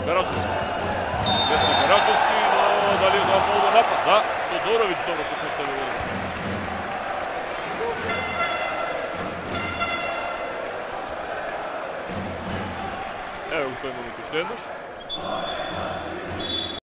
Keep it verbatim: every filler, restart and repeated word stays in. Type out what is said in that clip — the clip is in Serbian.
Berašovski. Svjesno Berašovski, no da li je da ovo napad? Da, Todorović dobro se postavio. Evo gospodin Momku Štenduš.